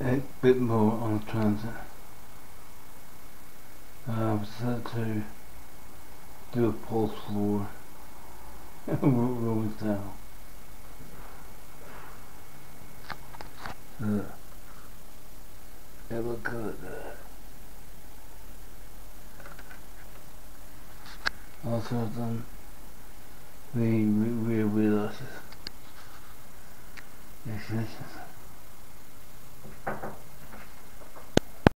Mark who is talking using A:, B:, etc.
A: a bit more on the transit. Set to do a pulse floor. Roman style. It looked good. Also done the rear wheel asses. Yes.